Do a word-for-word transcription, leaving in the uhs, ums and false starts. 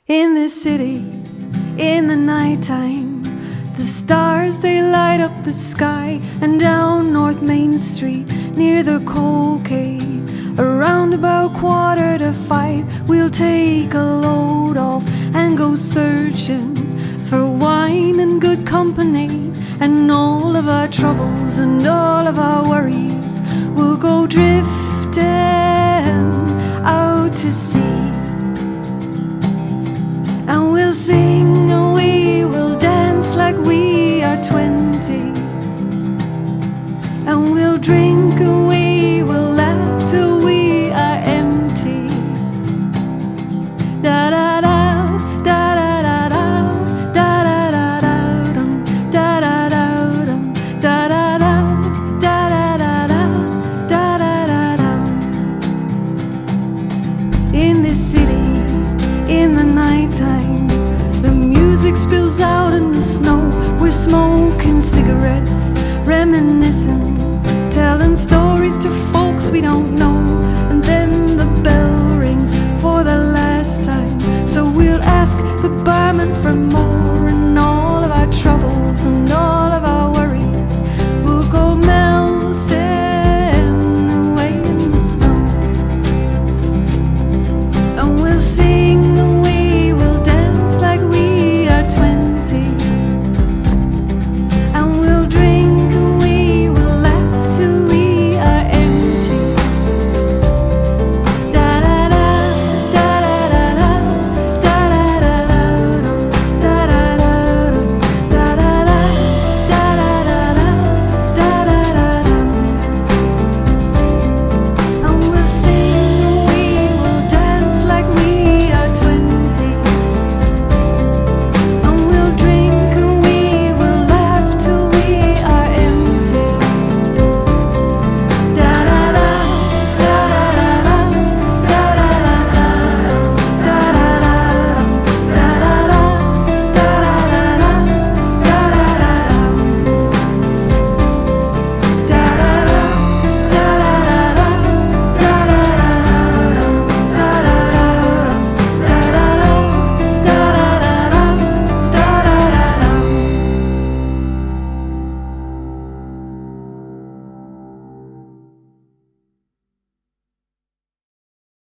In this city, in the nighttime, the stars, they light up the sky. And down North Main Street, near the coal cave, around about quarter to five, we'll take a load off and go searching for wine and good company. And all of our troubles and all of our worries will go drifting out to sea. And we'll sing and we will dance like we are twenty. And we'll drink and we will laugh till we are empty. Da da da, da da da da, da da da da, dum, da da da dum, da da da, da da da da, da da da da. In this city, in the nighttime, the music spills out in the snow. We're smoking cigarettes, reminiscing, telling stories.